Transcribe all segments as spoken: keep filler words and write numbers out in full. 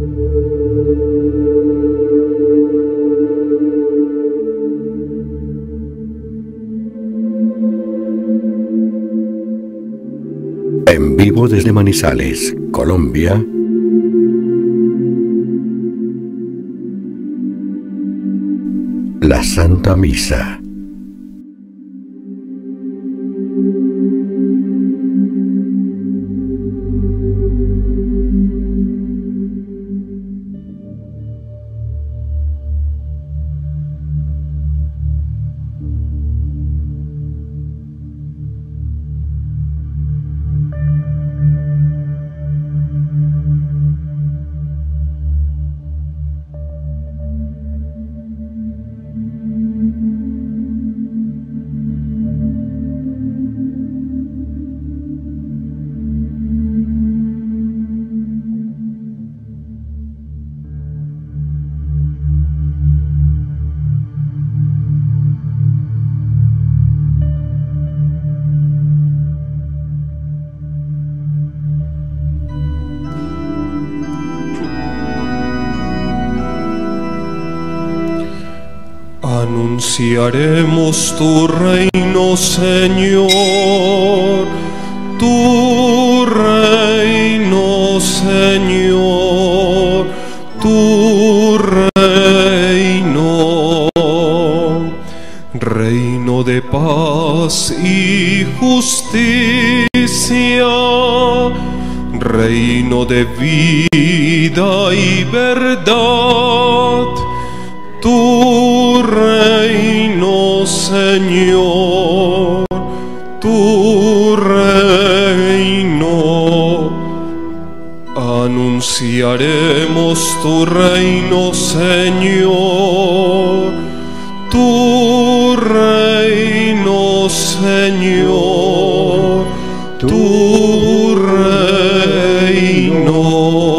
En vivo desde Manizales, Colombia, la Santa Misa. Anunciaremos tu reino, Señor, tu reino, Señor, tu reino, reino de paz y justicia, reino de vida y verdad. Tu reino, Señor, tu reino. Anunciaremos tu reino, Señor, tu reino, Señor, tu reino.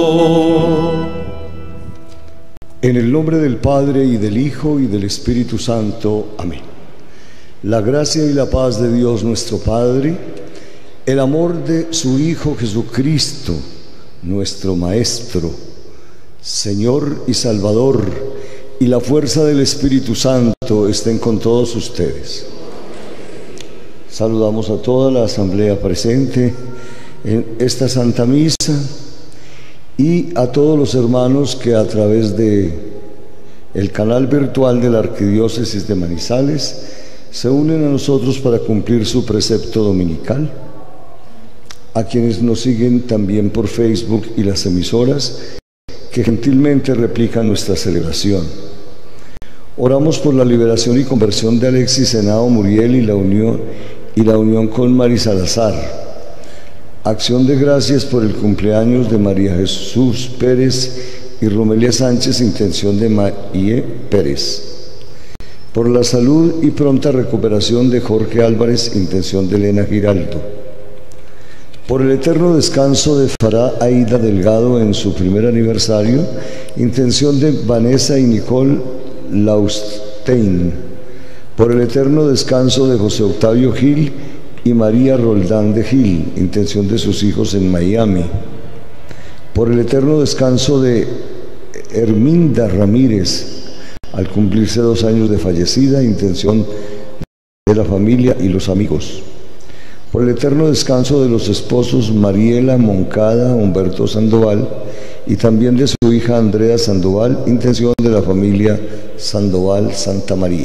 En el nombre del Padre, y del Hijo, y del Espíritu Santo. Amén. La gracia y la paz de Dios nuestro Padre, el amor de su Hijo Jesucristo, nuestro Maestro, Señor y Salvador, y la fuerza del Espíritu Santo estén con todos ustedes. Saludamos a toda la asamblea presente en esta Santa Misa, y a todos los hermanos que a través de el canal virtual de la Arquidiócesis de Manizales se unen a nosotros para cumplir su precepto dominical, a quienes nos siguen también por Facebook y las emisoras que gentilmente replican nuestra celebración. Oramos por la liberación y conversión de Alexis Henao Muriel y la unión, y la unión con Mari Salazar. Acción de gracias por el cumpleaños de María Jesús Pérez y Romelia Sánchez, intención de Marie Pérez. Por la salud y pronta recuperación de Jorge Álvarez, intención de Elena Giraldo. Por el eterno descanso de Farah Aida Delgado en su primer aniversario, intención de Vanessa y Nicole Laustein. Por el eterno descanso de José Octavio Gil y María Roldán de Gil, intención de sus hijos en Miami. Por el eterno descanso de Herminda Ramírez, al cumplirse dos años de fallecida, intención de la familia y los amigos. Por el eterno descanso de los esposos Mariela Moncada, Humberto Sandoval, y también de su hija Andrea Sandoval, intención de la familia Sandoval Santa María.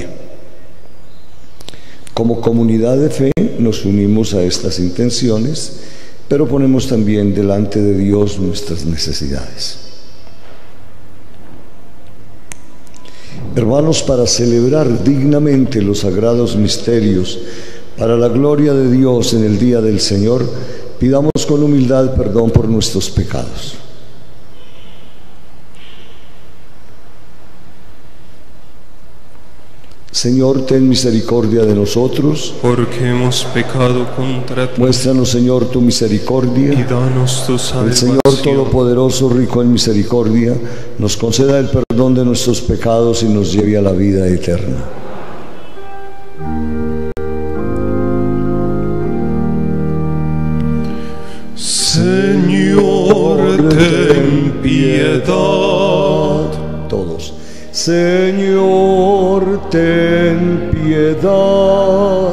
Como comunidad de fe nos unimos a estas intenciones, pero ponemos también delante de Dios nuestras necesidades. Hermanos, para celebrar dignamente los sagrados misterios, para la gloria de Dios en el día del Señor, pidamos con humildad perdón por nuestros pecados. Señor, ten misericordia de nosotros, porque hemos pecado contra ti. Muéstranos, Señor, tu misericordia, y danos tu salvación. El Señor Todopoderoso, rico en misericordia, nos conceda el perdón de nuestros pecados y nos lleve a la vida eterna. Señor, ten piedad. piedad. Todos. Señor, ten piedad.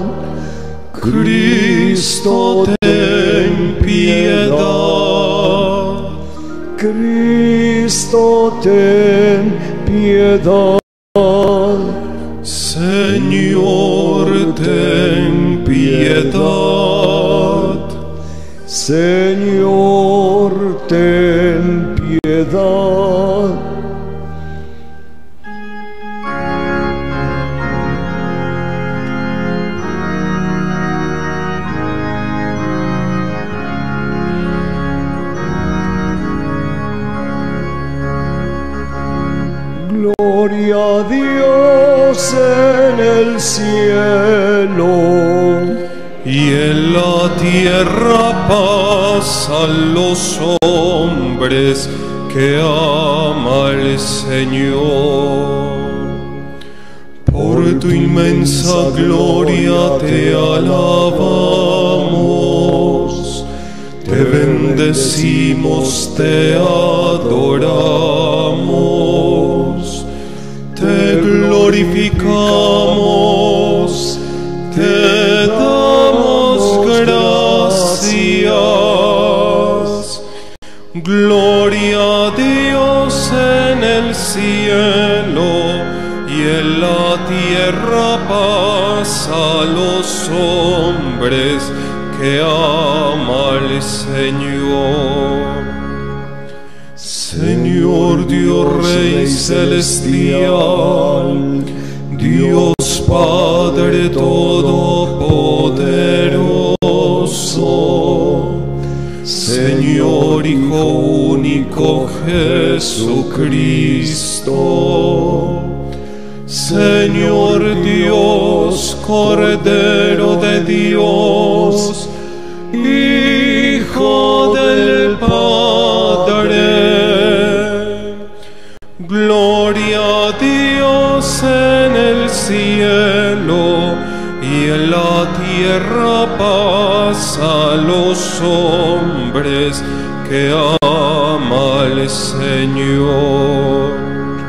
Cristo, ten piedad. Cristo, ten piedad. Señor, ten piedad. Señor, ten piedad. Gloria a Dios en el cielo y en la tierra paz a los hombres que ama el Señor. Por tu inmensa gloria te alabamos, te bendecimos, te adoramos, te glorificamos, te damos gracias. Gloria a Dios en el cielo y en la tierra paz a los hombres que ama el Señor. Señor Dios Rey celestial, Dios Padre todopoderoso, Señor Hijo único Jesucristo, Señor Dios, Cordero de Dios, Hijo del Padre. Gloria a Dios en el cielo y en la tierra paz a los hombres que ama el Señor.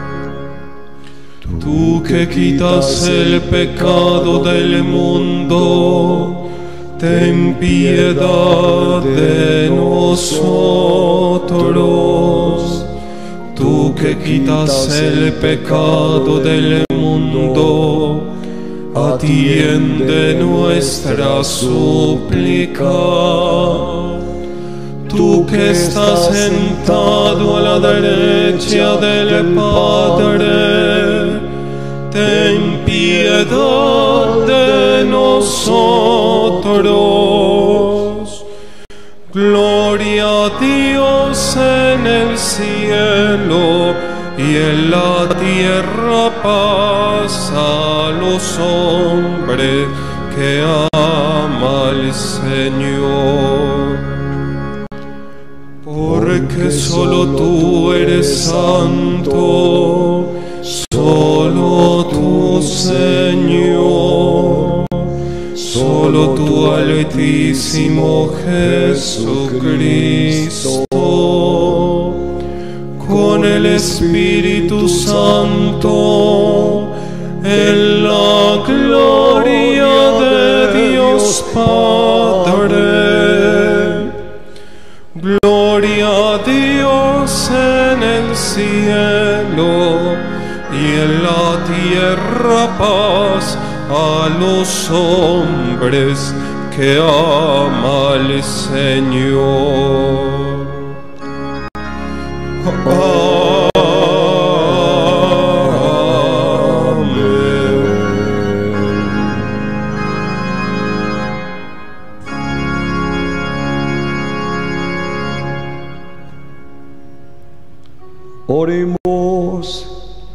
Tú que quitas el pecado del mundo, ten piedad de nosotros. Tú que quitas el pecado del mundo, atiende nuestra súplica. Tú que estás sentado a la derecha del Padre, ten piedad de nosotros. Gloria a Dios en el cielo y en la tierra paz a los hombres que ama el Señor. Porque solo tú eres santo, solo tú, Señor, solo tú, Altísimo Jesucristo, con el Espíritu Santo, en la gloria de Dios Padre. Gloria a Dios en el cielo y en la tierra paz a los hombres que ama el Señor. Oremos.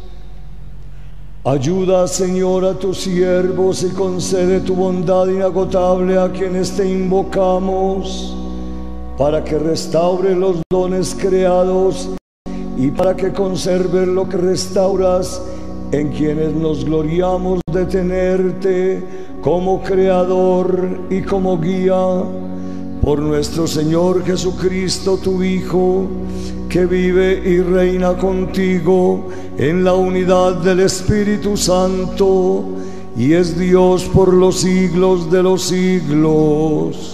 Ayuda, Señor, a tus siervos y concede tu bondad inagotable a quienes te invocamos, para que restaure los dones creados y para que conserves lo que restauras en quienes nos gloriamos de tenerte como creador y como guía. por nuestro Señor Jesucristo, tu Hijo, que vive y reina contigo en la unidad del Espíritu Santo, y es Dios por los siglos de los siglos.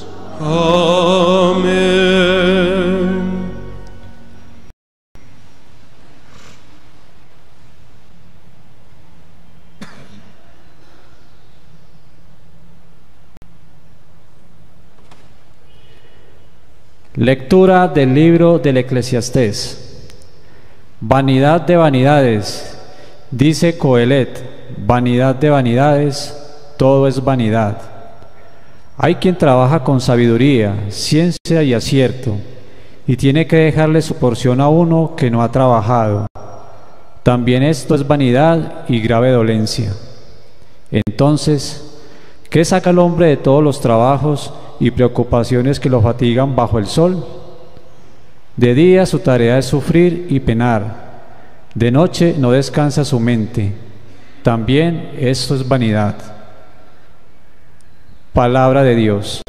Amén. Lectura del libro del Eclesiastés. Vanidad de vanidades, dice Coelet, vanidad de vanidades, todo es vanidad. Hay quien trabaja con sabiduría, ciencia y acierto, y tiene que dejarle su porción a uno que no ha trabajado. También esto es vanidad y grave dolencia. Entonces, ¿qué saca el hombre de todos los trabajos y preocupaciones que lo fatigan bajo el sol? De día su tarea es sufrir y penar, de noche no descansa su mente. También esto es vanidad. Palabra de Dios.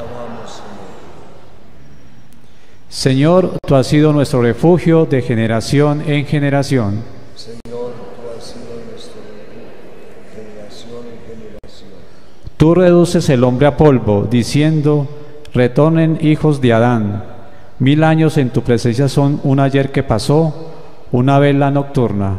Señor, tú has sido nuestro refugio de generación en generación. Señor, tú has sido nuestro refugio de generación en generación. Tú reduces el hombre a polvo, diciendo: retornen hijos de Adán. Mil años en tu presencia son un ayer que pasó, una vela nocturna.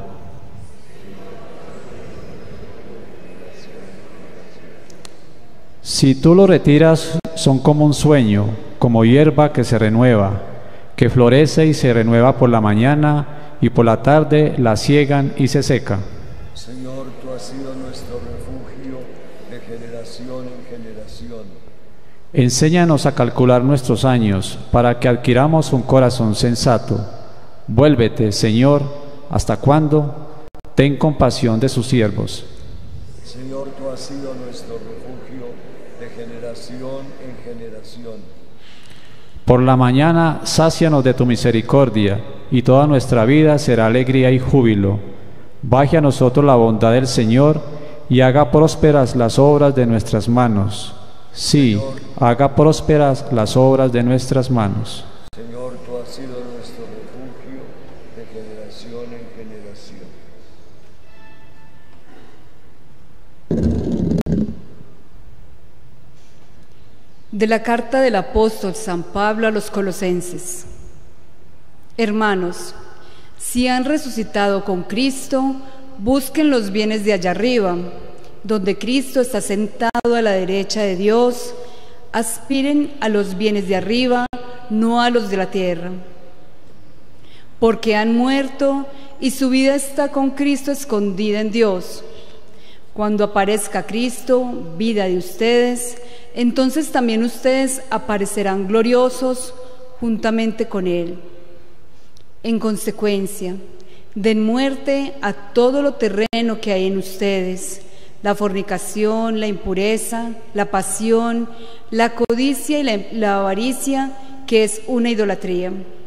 Si tú lo retiras, son como un sueño, como hierba que se renueva, que florece y se renueva por la mañana, y por la tarde la siegan y se seca. Señor, tú has sido nuestro refugio de generación en generación. Enséñanos a calcular nuestros años, para que adquiramos un corazón sensato. Vuélvete, Señor, ¿hasta cuándo? Ten compasión de sus siervos. Señor, tú has sido nuestro refugio de generación en generación. Por la mañana, sácianos de tu misericordia, y toda nuestra vida será alegría y júbilo. Baje a nosotros la bondad del Señor, y haga prósperas las obras de nuestras manos. Sí, haga prósperas las obras de nuestras manos. Señor, tú has sido nuestro refugio de generación en generación. De la carta del apóstol San Pablo a los Colosenses. Hermanos, si han resucitado con Cristo, busquen los bienes de allá arriba, donde Cristo está sentado a la derecha de Dios. Aspiren a los bienes de arriba, no a los de la tierra. Porque han muerto y su vida está con Cristo escondida en Dios. Cuando aparezca Cristo, vida de ustedes, entonces también ustedes aparecerán gloriosos juntamente con Él. En consecuencia, den muerte a todo lo terreno que hay en ustedes: la fornicación, la impureza, la pasión, la codicia y la, la avaricia, que es una idolatría.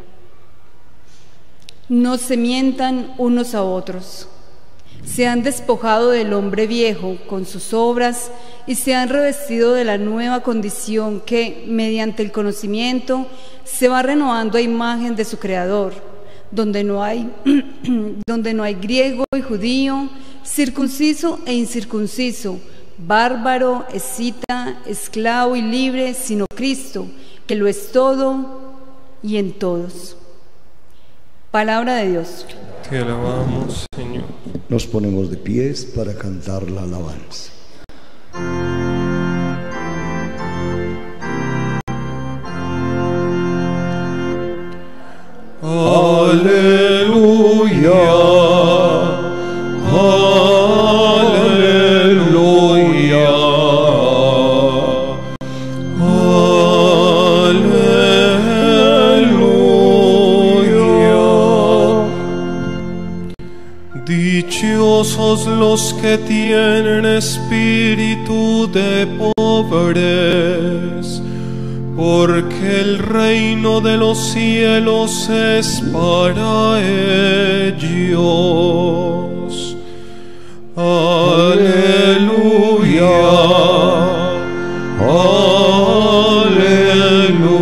No se mientan unos a otros. Se han despojado del hombre viejo con sus obras y se han revestido de la nueva condición que, mediante el conocimiento, se va renovando a imagen de su Creador, donde no hay, donde no hay griego y judío, circunciso e incircunciso, bárbaro, escita, esclavo y libre, sino Cristo, que lo es todo y en todos. Palabra de Dios. Te alabamos, Señor. Nos ponemos de pies para cantar la alabanza. Aleluya, aleluya, aleluya. Dichosos los que tienen espíritu de pobres, porque el reino de los cielos es para ellos. Aleluya, aleluya.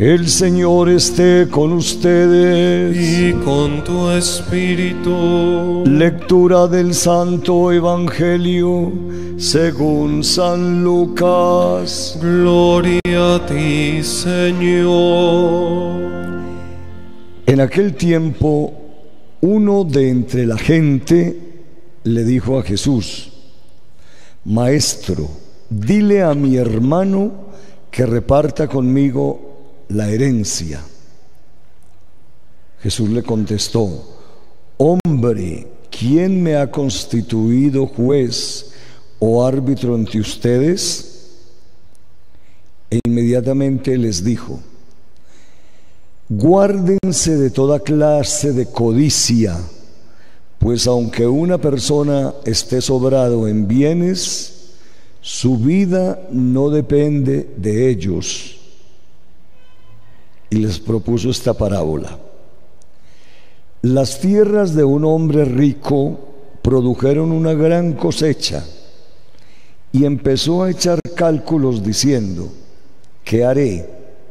El Señor esté con ustedes. Y con tu espíritu. Lectura del Santo Evangelio según San Lucas. Gloria a ti, Señor. En aquel tiempo, uno de entre la gente le dijo a Jesús: Maestro, dile a mi hermano que reparta conmigo la herencia. Jesús le contestó: Hombre, ¿quién me ha constituido juez o árbitro entre ustedes? E inmediatamente les dijo: Guárdense de toda clase de codicia, pues aunque una persona esté sobrado en bienes, su vida no depende de ellos. Y les propuso esta parábola: las tierras de un hombre rico produjeron una gran cosecha, y empezó a echar cálculos diciendo: ¿qué haré?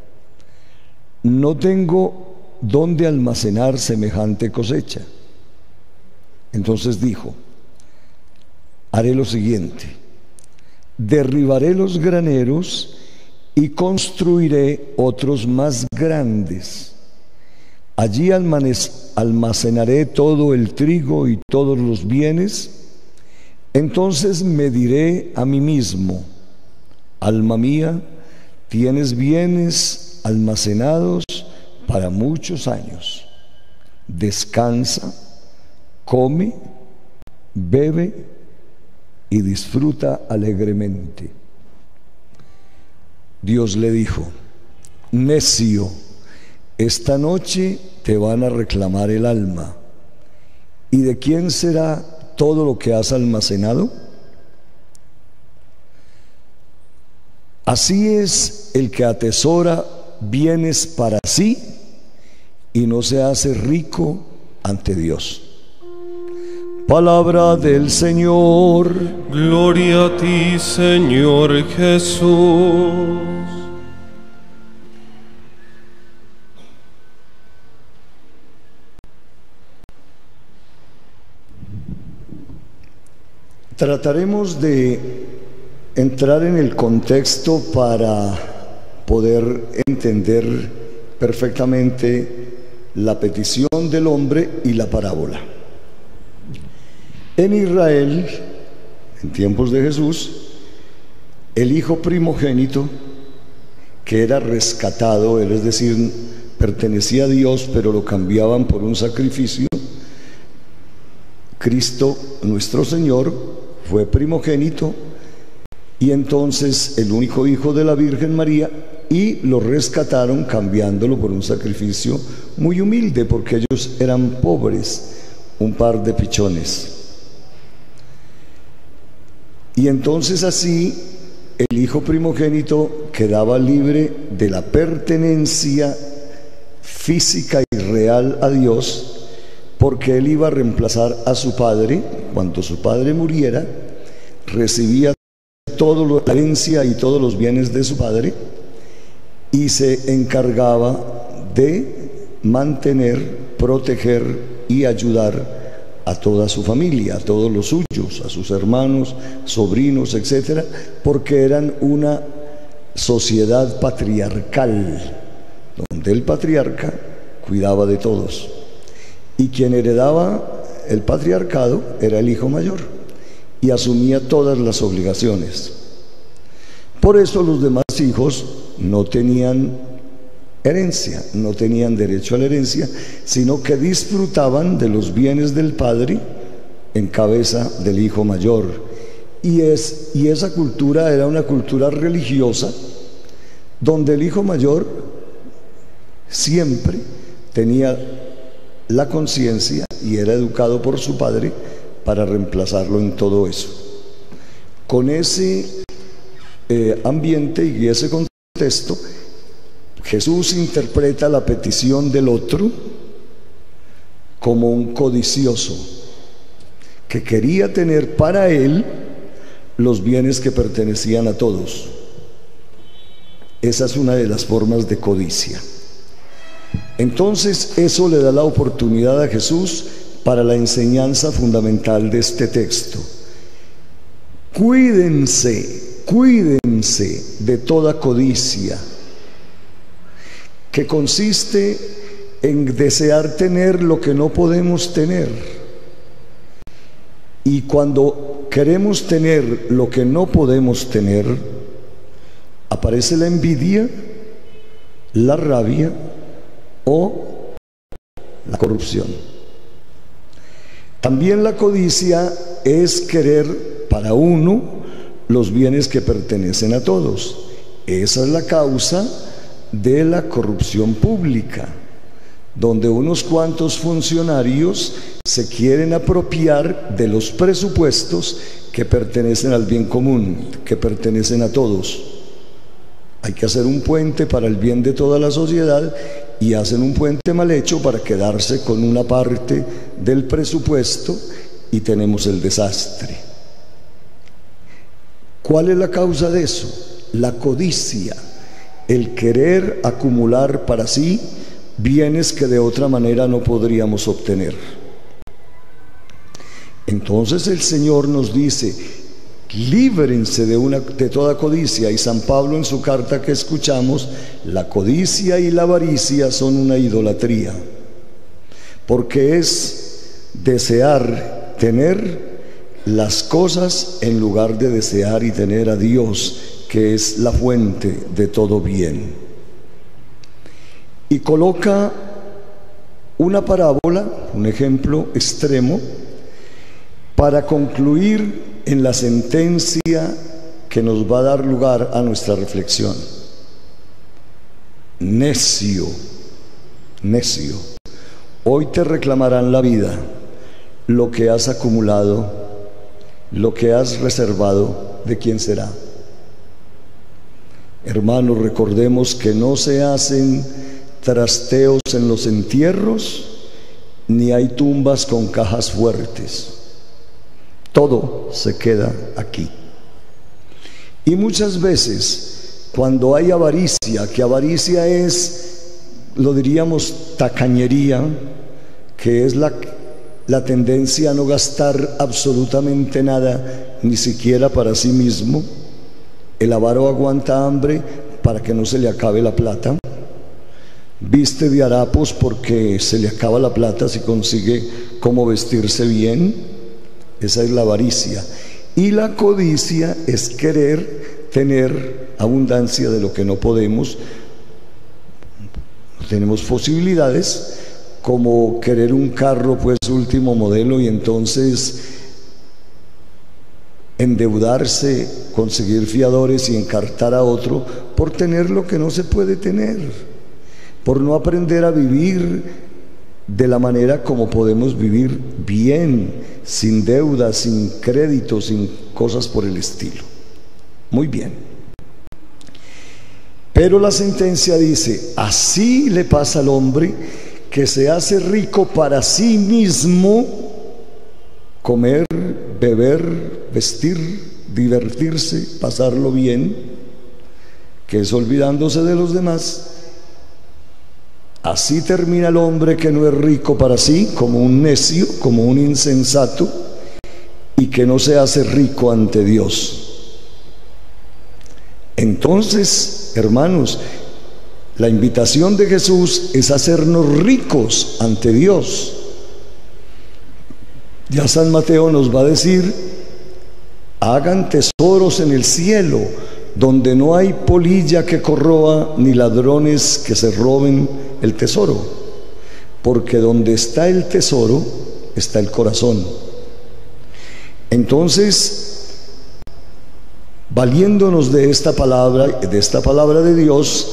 No tengo dónde almacenar semejante cosecha. Entonces dijo: haré lo siguiente: derribaré los graneros y construiré otros más grandes. Allí almacenaré todo el trigo y todos los bienes. Entonces me diré a mí mismo: alma mía, tienes bienes almacenados para muchos años. Descansa, come, bebe y disfruta alegremente. Dios le dijo: necio, esta noche te van a reclamar el alma. ¿Y de quién será todo lo que has almacenado? Así es el que atesora bienes para sí y no se hace rico ante Dios. Palabra del Señor. Gloria a ti, Señor Jesús. Trataremos de entrar en el contexto para poder entender perfectamente la petición del hombre y la parábola. En Israel, en tiempos de Jesús, el hijo primogénito, que era rescatado, es decir, pertenecía a Dios, pero lo cambiaban por un sacrificio, Cristo nuestro Señor fue primogénito, y entonces el único hijo de la Virgen María, y lo rescataron cambiándolo por un sacrificio muy humilde, porque ellos eran pobres, un par de pichones. Y entonces así el hijo primogénito quedaba libre de la pertenencia física y real a Dios, porque él iba a reemplazar a su padre. Cuando su padre muriera, recibía toda la herencia y todos los bienes de su padre, y se encargaba de mantener, proteger y ayudar a toda su familia, a todos los suyos, a sus hermanos, sobrinos, etcétera, porque eran una sociedad patriarcal, donde el patriarca cuidaba de todos, y quien heredaba el patriarcado era el hijo mayor, y asumía todas las obligaciones. Por eso los demás hijos no tenían herencia, no tenían derecho a la herencia, sino que disfrutaban de los bienes del padre en cabeza del hijo mayor. Y, es, y esa cultura era una cultura religiosa, donde el hijo mayor siempre tenía la conciencia y era educado por su padre para reemplazarlo en todo eso. Con ese eh, ambiente y ese contexto, Jesús interpreta la petición del otro como un codicioso que quería tener para él los bienes que pertenecían a todos. Esa es una de las formas de codicia. Entonces, eso le da la oportunidad a Jesús para la enseñanza fundamental de este texto. Cuídense, cuídense de toda codicia, que consiste en desear tener lo que no podemos tener. Y cuando queremos tener lo que no podemos tener, aparece la envidia, la rabia o la corrupción. También la codicia es querer para uno los bienes que pertenecen a todos. Esa es la causa de la corrupción pública, donde unos cuantos funcionarios se quieren apropiar de los presupuestos que pertenecen al bien común, que pertenecen a todos. Hay que hacer un puente para el bien de toda la sociedad y hacen un puente mal hecho para quedarse con una parte del presupuesto y tenemos el desastre. ¿Cuál es la causa de eso? La codicia, el querer acumular para sí bienes que de otra manera no podríamos obtener. Entonces el Señor nos dice: líbrense de, una, de toda codicia. Y San Pablo, en su carta que escuchamos, la codicia y la avaricia son una idolatría, porque es desear tener las cosas en lugar de desear y tener a Dios, que es la fuente de todo bien. Y coloca una parábola, un ejemplo extremo, para concluir en la sentencia que nos va a dar lugar a nuestra reflexión. Necio, necio, hoy te reclamarán la vida, lo que has acumulado, lo que has reservado, ¿de quién será? Hermanos, recordemos que no se hacen trasteos en los entierros, ni hay tumbas con cajas fuertes. Todo se queda aquí. Y muchas veces, cuando hay avaricia, que avaricia es, lo diríamos, tacañería, que es la, la tendencia a no gastar absolutamente nada, ni siquiera para sí mismo. El avaro aguanta hambre para que no se le acabe la plata. Viste de harapos porque se le acaba la plata si consigue cómo vestirse bien. Esa es la avaricia. Y la codicia es querer tener abundancia de lo que no podemos. No tenemos posibilidades, como querer un carro pues último modelo y entonces endeudarse, conseguir fiadores y encartar a otro por tener lo que no se puede tener, por no aprender a vivir de la manera como podemos vivir bien, sin deuda, sin crédito, sin cosas por el estilo. Muy bien. Pero la sentencia dice: así le pasa al hombre que se hace rico para sí mismo, comer, beber, vestir, divertirse, pasarlo bien, que es olvidándose de los demás. Así termina el hombre que no es rico para sí, como un necio, como un insensato, y que no se hace rico ante Dios. Entonces, hermanos, la invitación de Jesús es hacernos ricos ante Dios. Ya San Mateo nos va a decir: hagan tesoros en el cielo, donde no hay polilla que corroa, ni ladrones que se roben el tesoro, porque donde está el tesoro está el corazón. Entonces, valiéndonos de esta palabra, de esta palabra de Dios,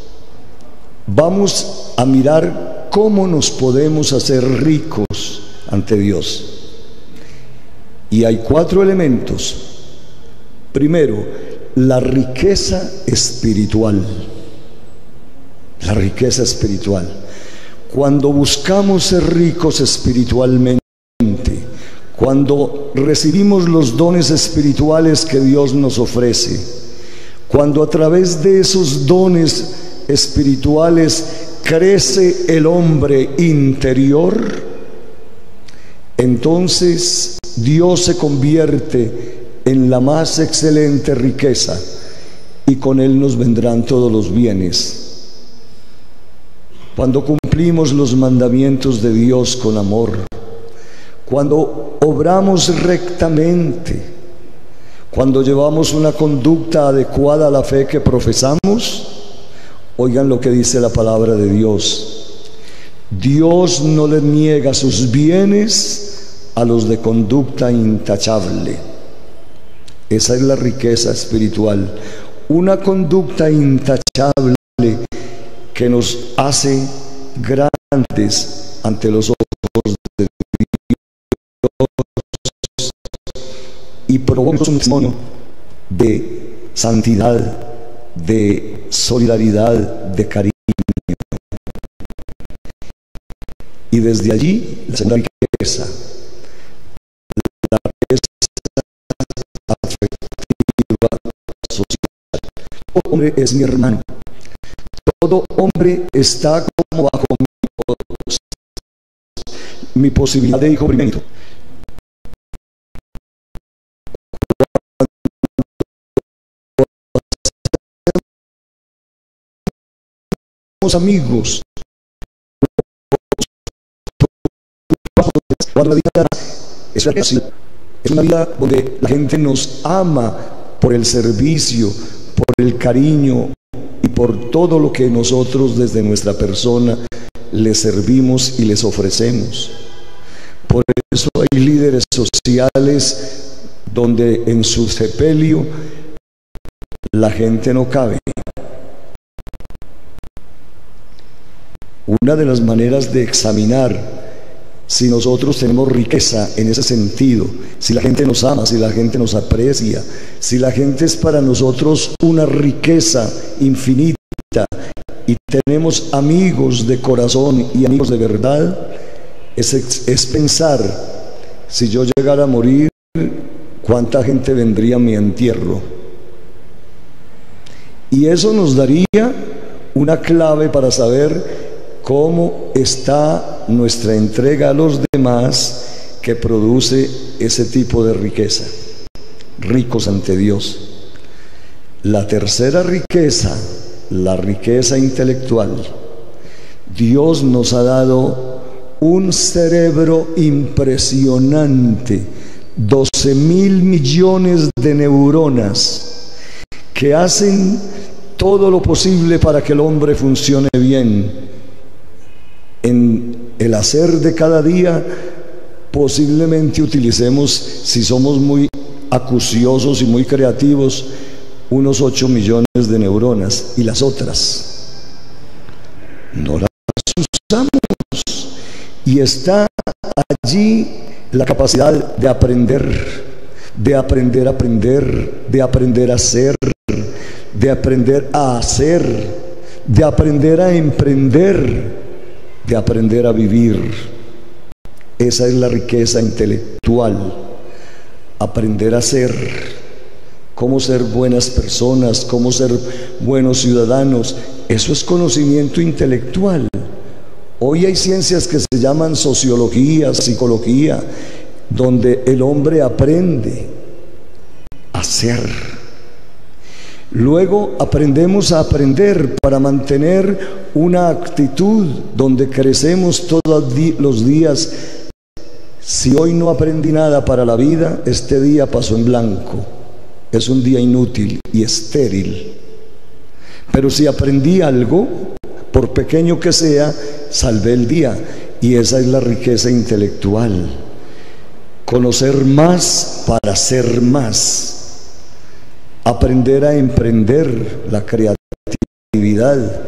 vamos a mirar cómo nos podemos hacer ricos ante Dios. Y hay cuatro elementos. Primero, la riqueza espiritual. La riqueza espiritual. Cuando buscamos ser ricos espiritualmente, cuando recibimos los dones espirituales que Dios nos ofrece, cuando a través de esos dones espirituales crece el hombre interior, entonces Dios se convierte en la más excelente riqueza y con Él nos vendrán todos los bienes. Cuando cumplimos los mandamientos de Dios con amor, cuando obramos rectamente, cuando llevamos una conducta adecuada a la fe que profesamos, oigan lo que dice la palabra de Dios: Dios no le niega sus bienes a los de conducta intachable. Esa es la riqueza espiritual, una conducta intachable que nos hace grandes ante los ojos de Dios y provoca un testimonio de santidad, de solidaridad, de cariño. Y desde allí la segunda riqueza, la riqueza afectiva, social. Todo hombre es mi hermano, todo hombre está como bajo mi, mi posibilidad de hijo primero. Somos amigos. Cuando la vida es es una vida donde la gente nos ama por el servicio, por el cariño y por todo lo que nosotros desde nuestra persona les servimos y les ofrecemos. Por eso hay líderes sociales donde en su sepelio la gente no cabe. Una de las maneras de examinar si nosotros tenemos riqueza en ese sentido, si la gente nos ama, si la gente nos aprecia, si la gente es para nosotros una riqueza infinita y tenemos amigos de corazón y amigos de verdad, es, es pensar, si yo llegara a morir, ¿cuánta gente vendría a mi entierro? Y eso nos daría una clave para saber cómo está nuestra entrega a los demás, que produce ese tipo de riqueza. Ricos ante Dios. La tercera riqueza, la riqueza intelectual. Dios nos ha dado un cerebro impresionante, doce mil millones de neuronas que hacen todo lo posible para que el hombre funcione bien. En el hacer de cada día posiblemente utilicemos, si somos muy acuciosos y muy creativos, unos ocho millones de neuronas, y las otras no las usamos. Y está allí la capacidad de aprender, de aprender a aprender, de aprender a ser, de aprender a hacer, de aprender a emprender, de aprender a vivir. Esa es la riqueza intelectual. Aprender a ser, cómo ser buenas personas, cómo ser buenos ciudadanos. Eso es conocimiento intelectual. Hoy hay ciencias que se llaman sociología, psicología, donde el hombre aprende a ser. Luego aprendemos a aprender para mantener una actitud donde crecemos todos los días. Si hoy no aprendí nada para la vida, este día pasó en blanco. Es un día inútil y estéril. Pero si aprendí algo, por pequeño que sea, salvé el día. Y esa es la riqueza intelectual. Conocer más para ser más. Aprender a emprender, la creatividad.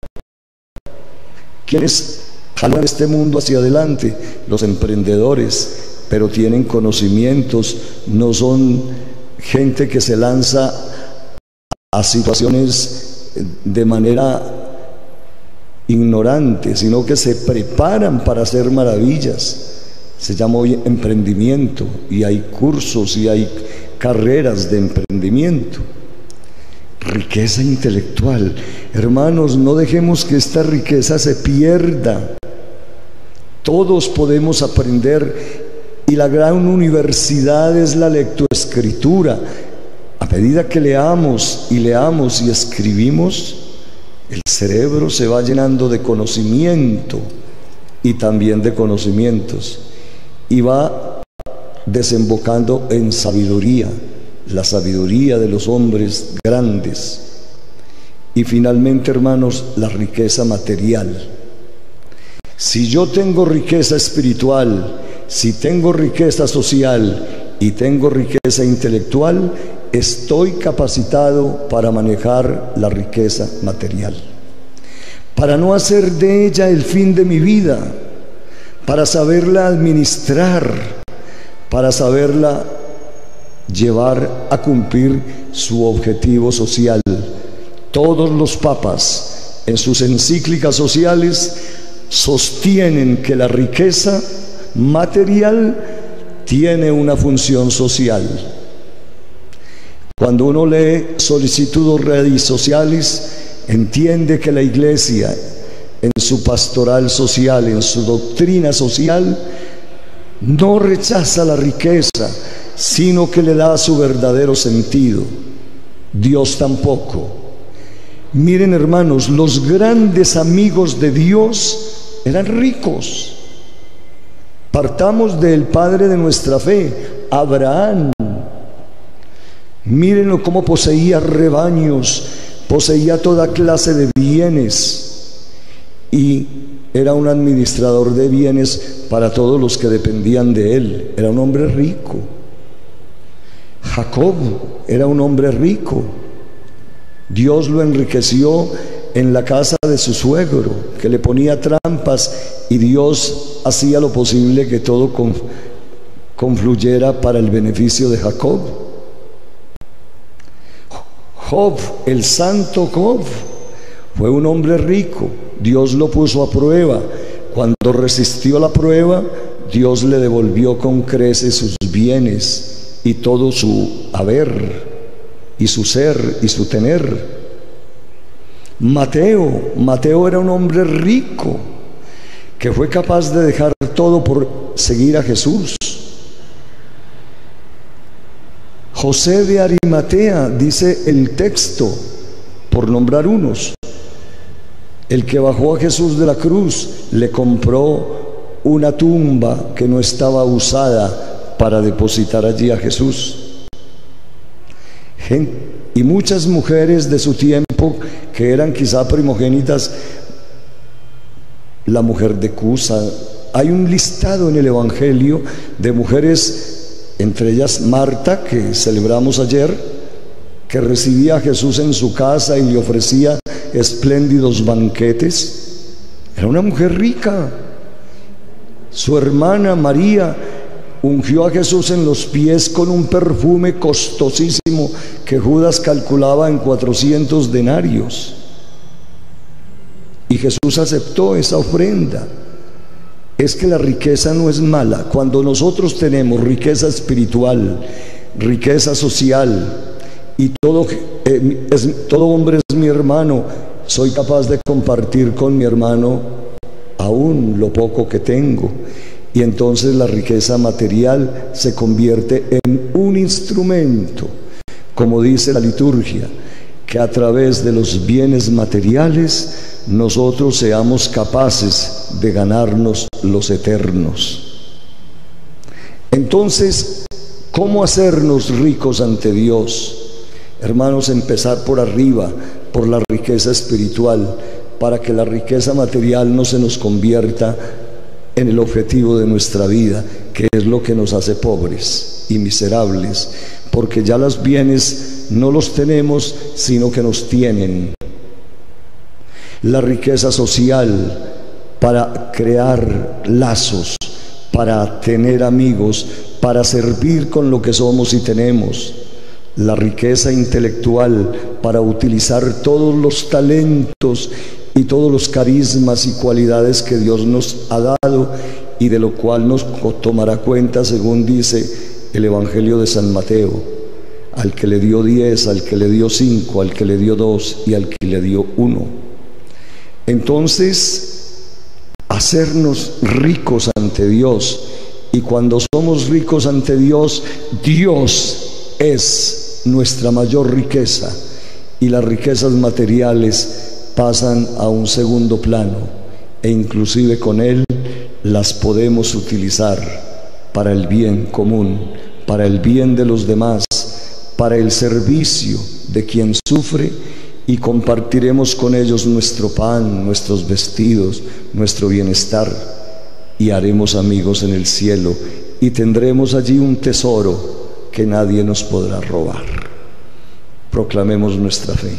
¿Quiénes jalan este mundo hacia adelante? Los emprendedores, pero tienen conocimientos, no son gente que se lanza a situaciones de manera ignorante, sino que se preparan para hacer maravillas. Se llama hoy emprendimiento, y hay cursos y hay carreras de emprendimiento. riqueza intelectual. Hermanos, no dejemos que esta riqueza se pierda. Todos podemos aprender y la gran universidad es la lectoescritura. A medida que leamos y leamos y escribimos, el cerebro se va llenando de conocimiento y también de conocimientos y va desembocando en sabiduría, la sabiduría de los hombres grandes. Y finalmente, hermanos, la riqueza material. Si yo tengo riqueza espiritual, si tengo riqueza social y tengo riqueza intelectual, estoy capacitado para manejar la riqueza material, para no hacer de ella el fin de mi vida, para saberla administrar, para saberla llevar a cumplir su objetivo social. Todos los papas en sus encíclicas sociales sostienen que la riqueza material tiene una función social. Cuando uno lee Solicitudo Rei Socialis, entiende que la Iglesia en su pastoral social, en su doctrina social, no rechaza la riqueza, sino que le da su verdadero sentido. Dios tampoco. Miren, hermanos, los grandes amigos de Dios eran ricos. Partamos del padre de nuestra fe, Abraham. Mírenlo cómo poseía rebaños, poseía toda clase de bienes y era un administrador de bienes para todos los que dependían de él. Era un hombre rico. Jacob era un hombre rico. Dios lo enriqueció en la casa de su suegro, que le ponía trampas, y Dios hacía lo posible que todo confluyera para el beneficio de Jacob. Job, el santo Job, fue un hombre rico. Dios lo puso a prueba. Cuando resistió la prueba, Dios le devolvió con creces sus bienes y todo su haber y su ser y su tener. Mateo, Mateo era un hombre rico que fue capaz de dejar todo por seguir a Jesús. José de Arimatea, dice el texto, por nombrar unos, el que bajó a Jesús de la cruz, le compró una tumba que no estaba usada para depositar allí a Jesús. Y muchas mujeres de su tiempo que eran quizá primogénitas, la mujer de Cusa. Hay un listado en el Evangelio de mujeres, entre ellas Marta, que celebramos ayer, que recibía a Jesús en su casa y le ofrecía espléndidos banquetes. Era una mujer rica. Su hermana María ungió a Jesús en los pies con un perfume costosísimo que Judas calculaba en cuatrocientos denarios. Y Jesús aceptó esa ofrenda. Es que la riqueza no es mala. Cuando nosotros tenemos riqueza espiritual, riqueza social, y todo, eh, es, todo hombre es mi hermano, soy capaz de compartir con mi hermano aún lo poco que tengo. Y entonces la riqueza material se convierte en un instrumento, como dice la liturgia, que a través de los bienes materiales nosotros seamos capaces de ganarnos los eternos. Entonces, ¿cómo hacernos ricos ante Dios? Hermanos, empezar por arriba, por la riqueza espiritual, para que la riqueza material no se nos convierta en el objetivo de nuestra vida, que es lo que nos hace pobres y miserables, porque ya los bienes no los tenemos, sino que nos tienen. La riqueza social, para crear lazos, para tener amigos, para servir con lo que somos y tenemos. La riqueza intelectual, para utilizar todos los talentos y todos los carismas y cualidades que Dios nos ha dado y de lo cual nos tomará cuenta, según dice el Evangelio de San Mateo. al que le dio diez, al que le dio cinco, al que le dio dos y al que le dio uno. Entonces, hacernos ricos ante Dios, y cuando somos ricos ante Dios, Dios es nuestra mayor riqueza, y las riquezas materiales pasan a un segundo plano, e inclusive con Él las podemos utilizar para el bien común, para el bien de los demás, para el servicio de quien sufre, y compartiremos con ellos nuestro pan, nuestros vestidos, nuestro bienestar, y haremos amigos en el cielo, y tendremos allí un tesoro que nadie nos podrá robar. Proclamemos nuestra fe.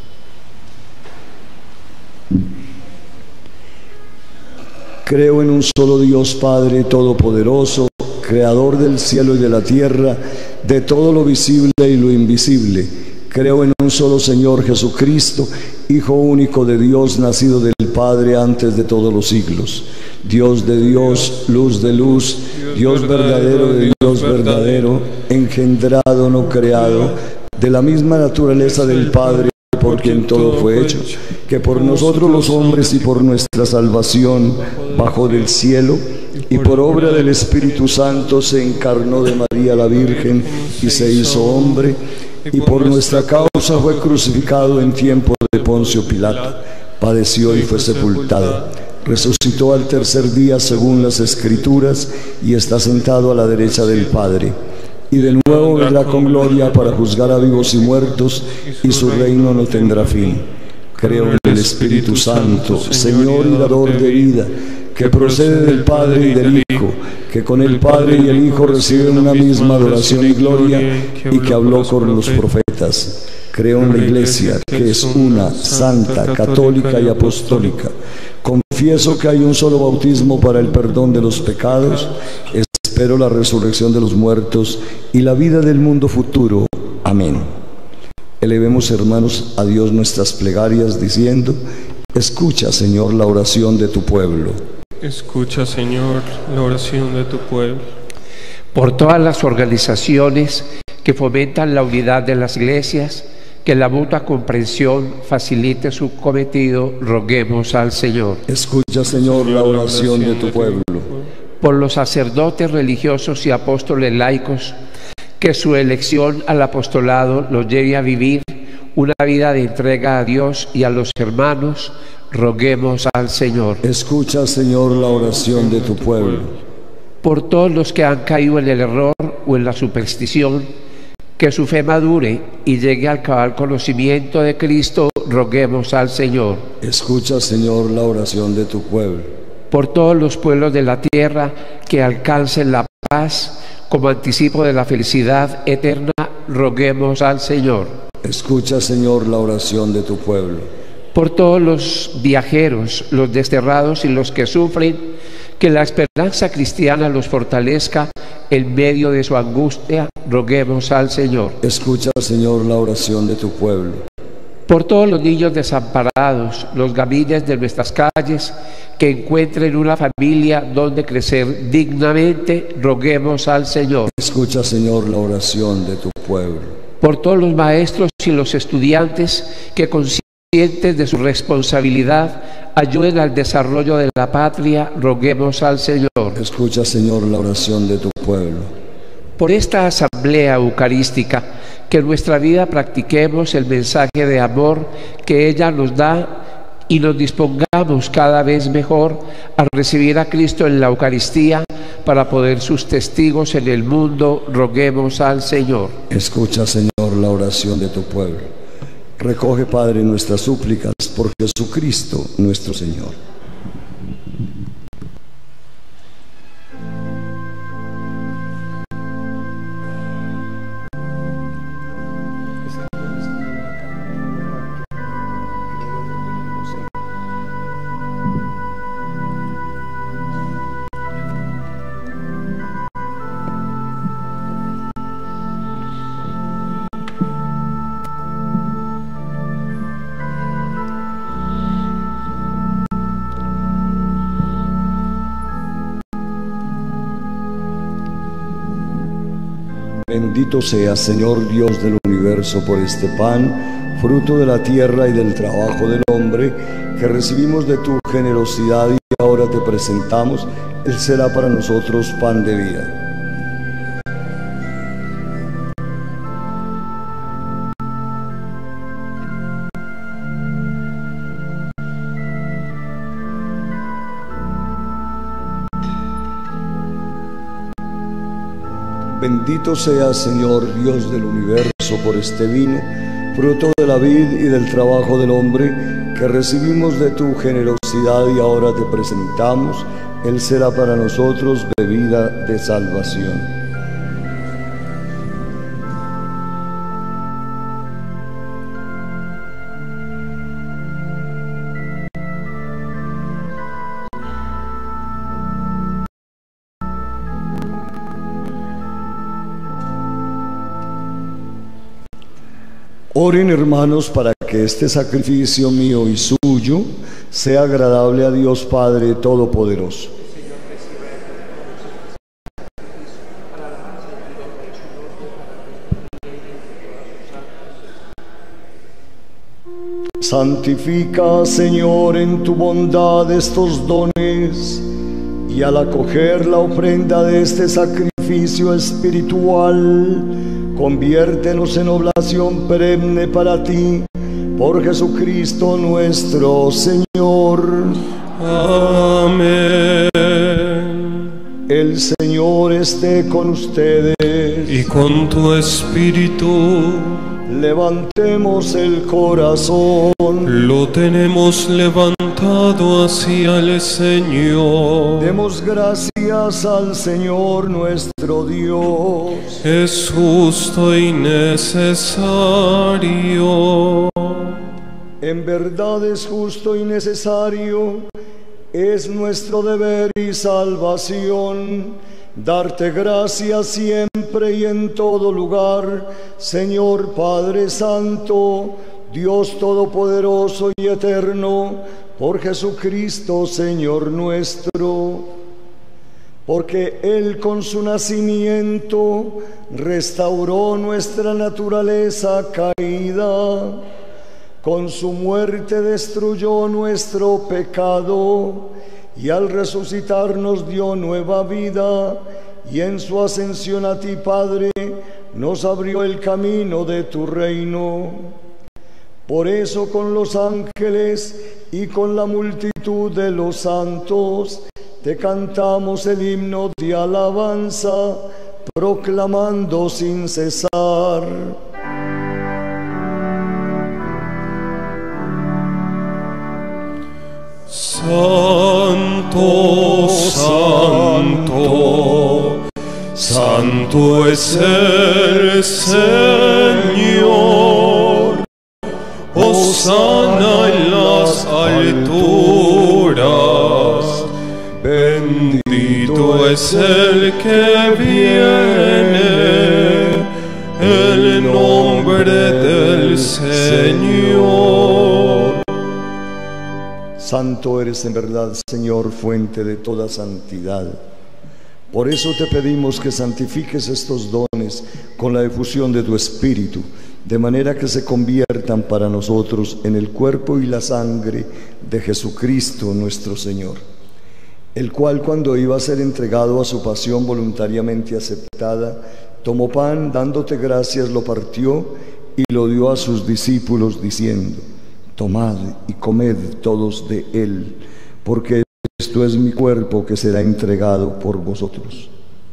Creo en un solo Dios Padre Todopoderoso, Creador del cielo y de la tierra, de todo lo visible y lo invisible. Creo en un solo Señor Jesucristo, Hijo único de Dios, nacido del Padre antes de todos los siglos. Dios de Dios, luz de luz, Dios verdadero de Dios verdadero, engendrado, no creado, de la misma naturaleza del Padre, por quien todo fue hecho, que por nosotros los hombres y por nuestra salvación bajó del cielo, y por obra del Espíritu Santo se encarnó de María la Virgen y se hizo hombre, y por nuestra causa fue crucificado en tiempo de Poncio Pilato, padeció y fue sepultado, resucitó al tercer día según las Escrituras, y está sentado a la derecha del Padre, y de nuevo vendrá con gloria para juzgar a vivos y muertos, y su reino no tendrá fin. Creo en el Espíritu Santo, Señor y dador de vida, que procede del Padre y del Hijo, que con el Padre y el Hijo reciben una misma adoración y gloria, y que habló con los profetas. Creo en la Iglesia, que es una, santa, católica y apostólica. Confieso que hay un solo bautismo para el perdón de los pecados. Espero la resurrección de los muertos y la vida del mundo futuro. Amén. Elevemos, hermanos, a Dios nuestras plegarias, diciendo: escucha, Señor, la oración de tu pueblo. Escucha, Señor, la oración de tu pueblo. Por todas las organizaciones que fomentan la unidad de las iglesias, que la mutua comprensión facilite su cometido, roguemos al Señor. Escucha, Señor, la oración de tu pueblo. Por los sacerdotes religiosos y apóstoles laicos, que su elección al apostolado los lleve a vivir una vida de entrega a Dios y a los hermanos, roguemos al Señor. Escucha, Señor, la oración de tu pueblo. Por todos los que han caído en el error o en la superstición, que su fe madure y llegue al cabal conocimiento de Cristo, roguemos al Señor. Escucha, Señor, la oración de tu pueblo. Por todos los pueblos de la tierra que alcancen la paz como anticipo de la felicidad eterna, roguemos al Señor. Escucha, Señor, la oración de tu pueblo. Por todos los viajeros, los desterrados y los que sufren, que la esperanza cristiana los fortalezca en medio de su angustia, roguemos al Señor. Escucha, Señor, la oración de tu pueblo. Por todos los niños desamparados, los gamines de nuestras calles, que encuentren una familia donde crecer dignamente, roguemos al Señor. Escucha, Señor, la oración de tu pueblo. Por todos los maestros y los estudiantes que conscientes de su responsabilidad ayuden al desarrollo de la patria, roguemos al Señor. Escucha, Señor, la oración de tu pueblo. Por esta asamblea eucarística, que en nuestra vida practiquemos el mensaje de amor que ella nos da y nos dispongamos cada vez mejor a recibir a Cristo en la Eucaristía para poder sus testigos en el mundo, roguemos al Señor. Escucha, Señor, la oración de tu pueblo. Recoge, Padre, nuestras súplicas por Jesucristo nuestro Señor. Bendito seas, Señor Dios del universo, por este pan, fruto de la tierra y del trabajo del hombre, que recibimos de tu generosidad y ahora te presentamos. Él será para nosotros pan de vida. Bendito seas, Señor Dios del universo, por este vino, fruto de la vid y del trabajo del hombre, que recibimos de tu generosidad y ahora te presentamos. Él será para nosotros bebida de salvación. Oren, hermanos, para que este sacrificio mío y suyo sea agradable a Dios Padre Todopoderoso. Santifica, Señor, en tu bondad estos dones, y al acoger la ofrenda de este sacrificio espiritual, conviértenos en oblación perenne para ti, por Jesucristo nuestro Señor. Amén. El Señor esté con ustedes. Y con tu espíritu. Levantemos el corazón. Lo tenemos levantado hacia el Señor. Demos gracias al Señor nuestro Dios. Es justo y necesario. En verdad es justo y necesario, es nuestro deber y salvación, darte gracias siempre y en todo lugar, Señor Padre Santo, Dios Todopoderoso y Eterno, por Jesucristo, Señor nuestro, porque Él con su nacimiento restauró nuestra naturaleza caída. Con su muerte destruyó nuestro pecado y al resucitar nos dio nueva vida, y en su ascensión a ti, Padre, nos abrió el camino de tu reino. Por eso con los ángeles y con la multitud de los santos te cantamos el himno de alabanza, proclamando sin cesar: Santo, santo, santo es el Señor. Hosana en las alturas. Bendito es el que viene en el nombre del Señor. Santo eres en verdad, Señor, fuente de toda santidad. Por eso te pedimos que santifiques estos dones con la efusión de tu Espíritu, de manera que se conviertan para nosotros en el cuerpo y la sangre de Jesucristo nuestro Señor, el cual, cuando iba a ser entregado a su pasión voluntariamente aceptada, tomó pan, dándote gracias, lo partió y lo dio a sus discípulos, diciendo: tomad y comed todos de él, porque esto es mi cuerpo que será entregado por vosotros.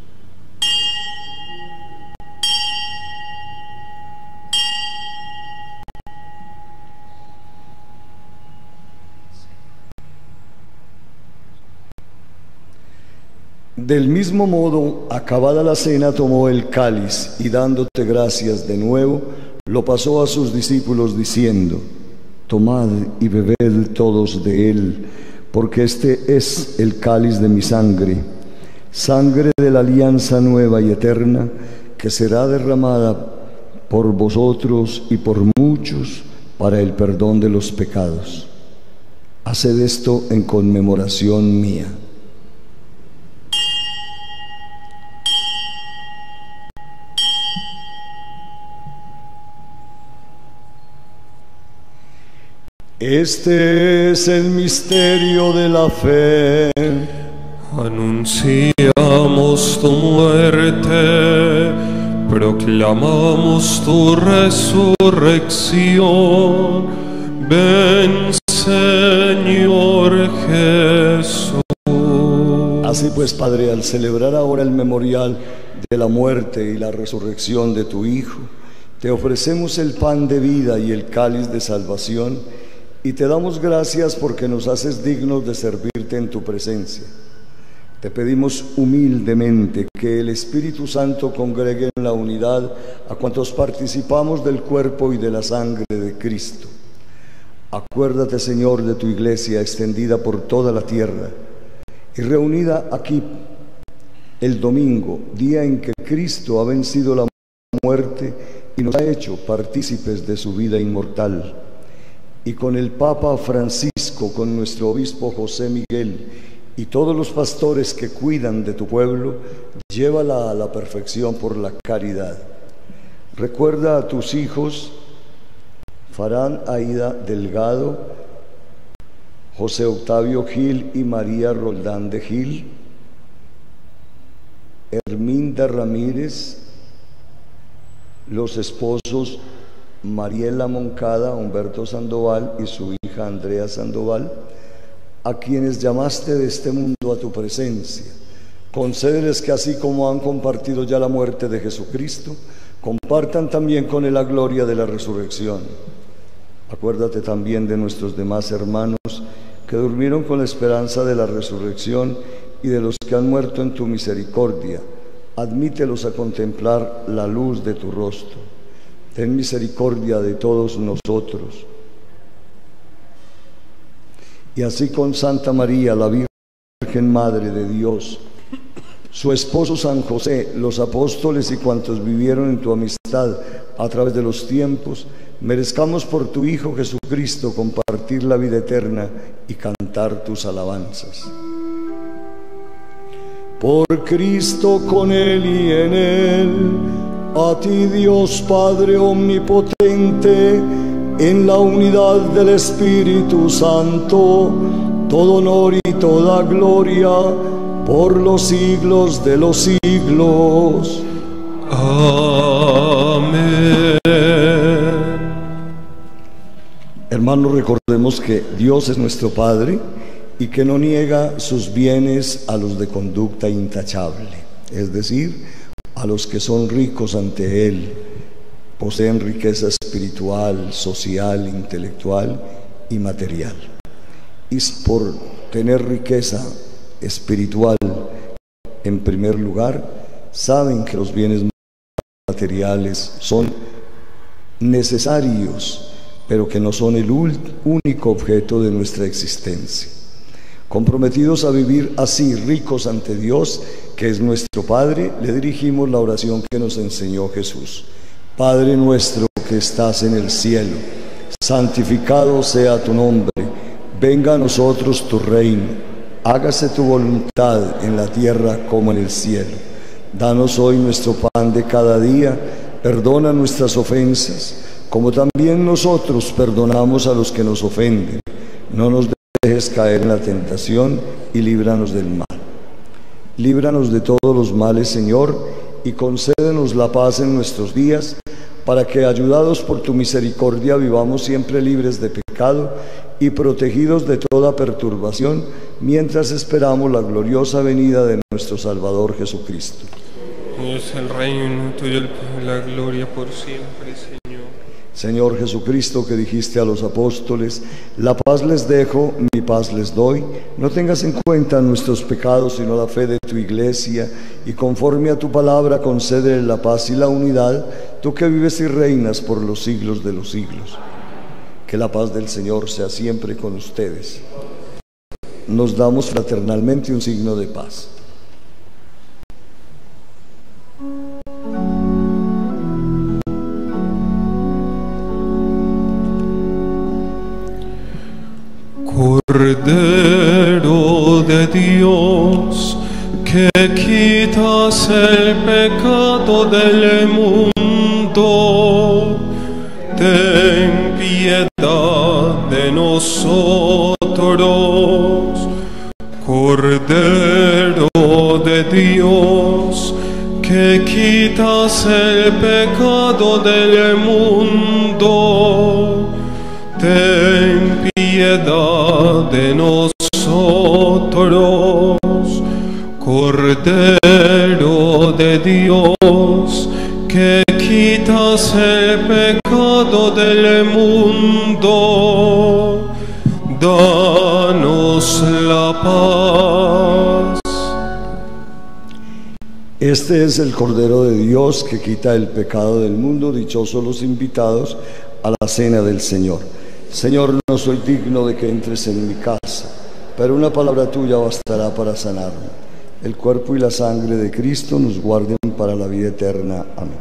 Del mismo modo, acabada la cena, tomó el cáliz y, dándote gracias de nuevo, lo pasó a sus discípulos, diciendo: tomad y bebed todos de él, porque este es el cáliz de mi sangre, sangre de la alianza nueva y eterna, que será derramada por vosotros y por muchos para el perdón de los pecados. Haced esto en conmemoración mía. Este es el misterio de la fe. Anunciamos tu muerte, proclamamos tu resurrección. Ven, Señor Jesús. Así pues, Padre, al celebrar ahora el memorial de la muerte y la resurrección de tu Hijo, te ofrecemos el pan de vida y el cáliz de salvación, y te damos gracias porque nos haces dignos de servirte en tu presencia. Te pedimos humildemente que el Espíritu Santo congregue en la unidad a cuantos participamos del cuerpo y de la sangre de Cristo. Acuérdate, Señor, de tu iglesia extendida por toda la tierra y reunida aquí el domingo, día en que Cristo ha vencido la muerte y nos ha hecho partícipes de su vida inmortal. Y con el Papa Francisco, con nuestro obispo José Miguel y todos los pastores que cuidan de tu pueblo, llévala a la perfección por la caridad. Recuerda a tus hijos Farán Aida Delgado, José Octavio Gil y María Roldán de Gil, Herminda Ramírez, los esposos Mariela Moncada, Humberto Sandoval y su hija Andrea Sandoval, a quienes llamaste de este mundo a tu presencia. Concédeles que así como han compartido ya la muerte de Jesucristo, compartan también con él la gloria de la resurrección. Acuérdate también de nuestros demás hermanos que durmieron con la esperanza de la resurrección y de los que han muerto en tu misericordia. Admítelos a contemplar la luz de tu rostro. Ten misericordia de todos nosotros. Y así con Santa María, la Virgen Madre de Dios, su esposo San José, los apóstoles y cuantos vivieron en tu amistad a través de los tiempos, merezcamos por tu Hijo Jesucristo compartir la vida eterna y cantar tus alabanzas. Por Cristo, con Él y en Él, a ti Dios Padre omnipotente, en la unidad del Espíritu Santo, todo honor y toda gloria por los siglos de los siglos. Amén. Hermanos, recordemos que Dios es nuestro Padre y que no niega sus bienes a los de conducta intachable, es decir, a los que son ricos ante Él, poseen riqueza espiritual, social, intelectual y material. Y por tener riqueza espiritual en primer lugar, saben que los bienes materiales son necesarios, pero que no son el único objeto de nuestra existencia. Comprometidos a vivir así, ricos ante Dios, que es nuestro Padre, le dirigimos la oración que nos enseñó Jesús. Padre nuestro que estás en el cielo, santificado sea tu nombre, venga a nosotros tu reino, hágase tu voluntad en la tierra como en el cielo. Danos hoy nuestro pan de cada día, perdona nuestras ofensas, como también nosotros perdonamos a los que nos ofenden. No nos dejes caer en la tentación y líbranos del mal. Líbranos de todos los males, Señor, y concédenos la paz en nuestros días, para que, ayudados por tu misericordia, vivamos siempre libres de pecado y protegidos de toda perturbación, mientras esperamos la gloriosa venida de nuestro Salvador Jesucristo. Es el reino tuyo, la gloria por siempre, Señor. Señor Jesucristo, que dijiste a los apóstoles: la paz les dejo, mi paz les doy, no tengas en cuenta nuestros pecados, sino la fe de tu iglesia, y conforme a tu palabra concédele la paz y la unidad, tú que vives y reinas por los siglos de los siglos. Que la paz del Señor sea siempre con ustedes. Nos damos fraternalmente un signo de paz. Cordero de Dios, que quitas el pecado del mundo, ten piedad de nosotros. pecado del mundo, ten piedad de nosotros. Cordero de Dios, que quitas el pecado del mundo, danos la paz. Este es el Cordero de Dios que quita el pecado del mundo. Dichosos los invitados a la cena del Señor. Señor, no soy digno de que entres en mi casa, pero una palabra tuya bastará para sanarme. El cuerpo y la sangre de Cristo nos guarden para la vida eterna. Amén.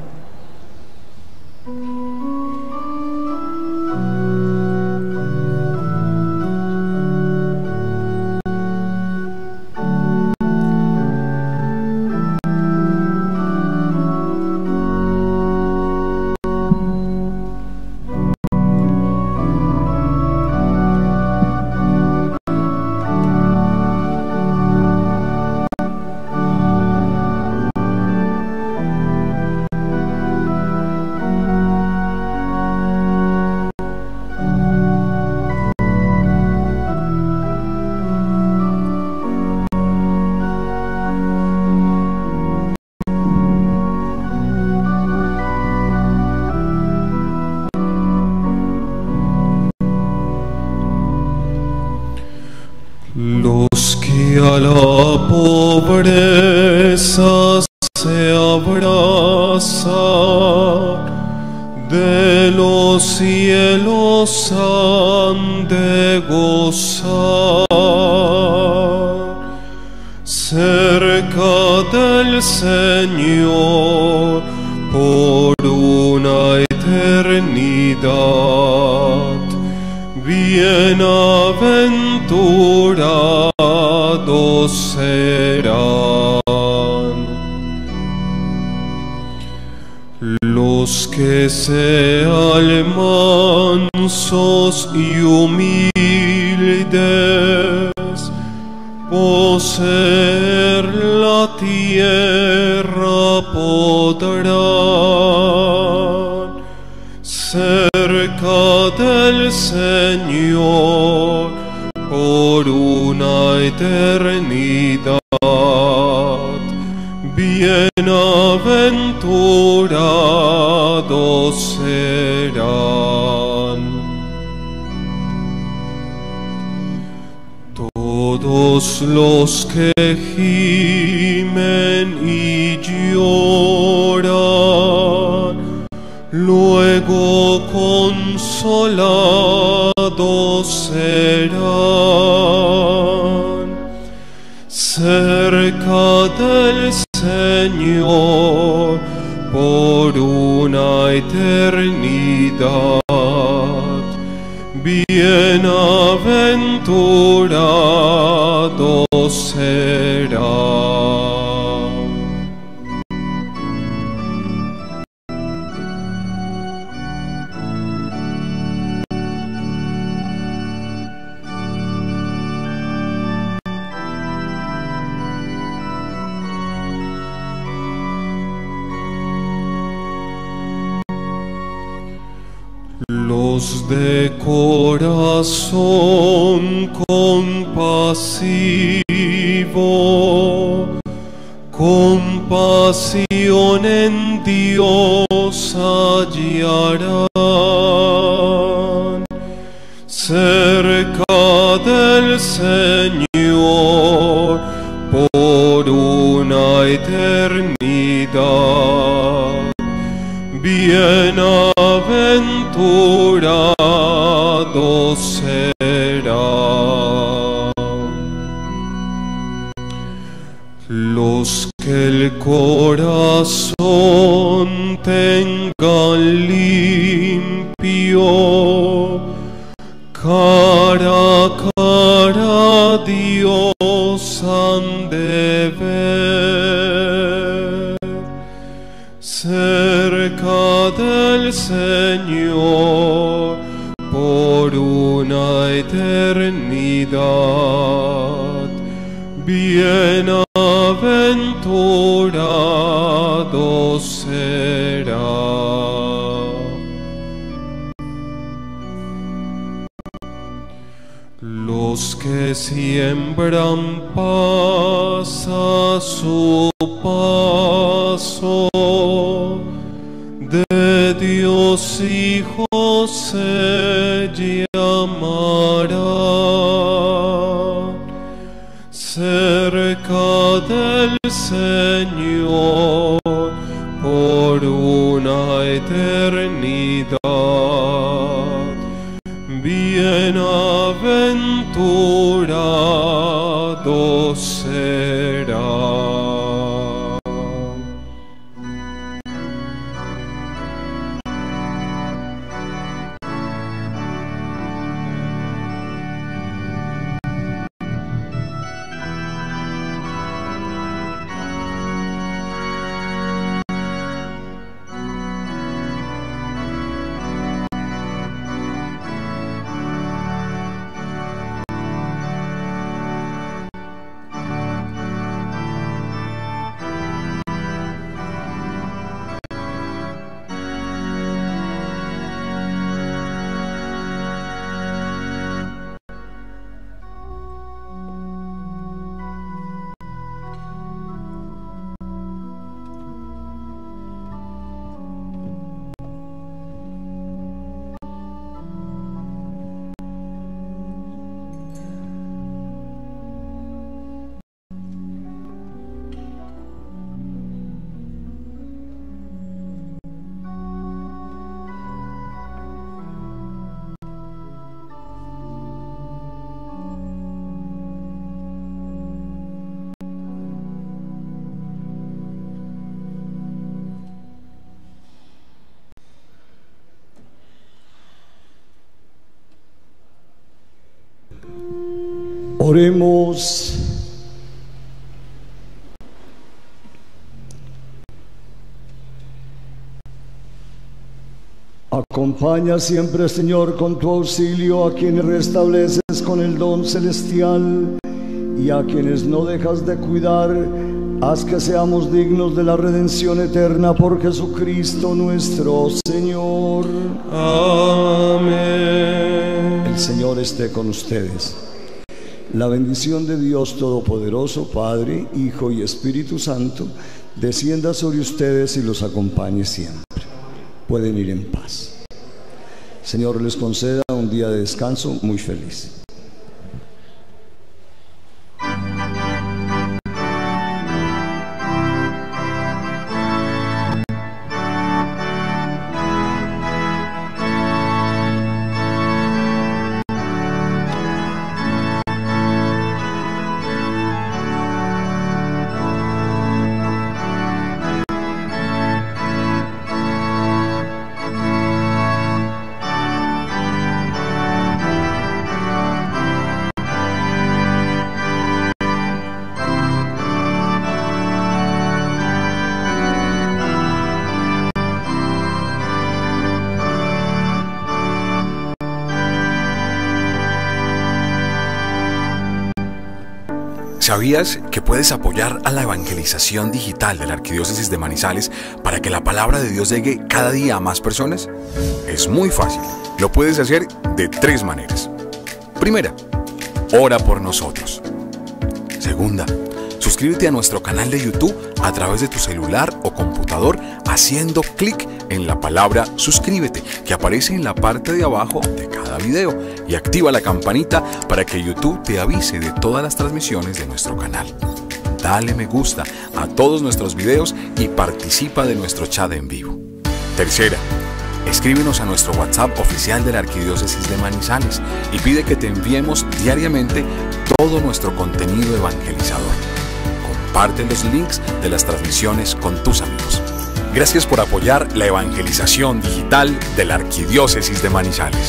Los que a la pobreza se abrazan, de los cielos han de gozar. Cerca del Señor por una eternidad, bienaventurados serán los que sean mansos y humildes, poseer la tierra podrán. Cerca del Señor por una eternidad, bienaventurados serán todos los que gimen y lloran, luego consolados serán. Cerca del Señor por una eternidad, bienaventurados serán. Los de corazón compasivo, compasión en Dios hallarán. Cerca del Señor por una eternidad, bienaventurados serán los que el corazón tengan limpio, cara a cara Dios han de ver. Cerca del Señor por una eternidad, bienaventurados serán. los que siembran paz a su paso, de Dios hijos se llamarán, cerca del Señor por una eternidad. Bienaventurado será. Oremos. Acompaña siempre, Señor, con tu auxilio a quienes restableces con el don celestial y a quienes no dejas de cuidar. Haz que seamos dignos de la redención eterna por Jesucristo nuestro Señor. Amén. El Señor esté con ustedes. La bendición de Dios Todopoderoso, Padre, Hijo y Espíritu Santo, descienda sobre ustedes y los acompañe siempre. Pueden ir en paz. Señor les conceda un día de descanso muy feliz. ¿Sabías que puedes apoyar a la evangelización digital de la Arquidiócesis de Manizales para que la palabra de Dios llegue cada día a más personas? Es muy fácil. Lo puedes hacer de tres maneras. Primera, ora por nosotros. Segunda, suscríbete a nuestro canal de YouTube a través de tu celular o computador haciendo clic en la palabra suscríbete que aparece en la parte de abajo de cada video y activa la campanita para que YouTube te avise de todas las transmisiones de nuestro canal. Dale me gusta a todos nuestros videos y participa de nuestro chat en vivo. Tercera, escríbenos a nuestro WhatsApp oficial de la Arquidiócesis de Manizales y pide que te enviemos diariamente todo nuestro contenido evangelizador. Comparte los links de las transmisiones con tus amigos. Gracias por apoyar la evangelización digital de la Arquidiócesis de Manizales.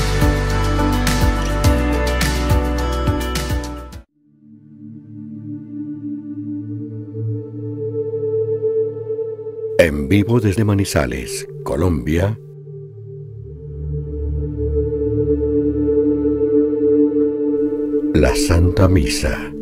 En vivo desde Manizales, Colombia, la Santa Misa.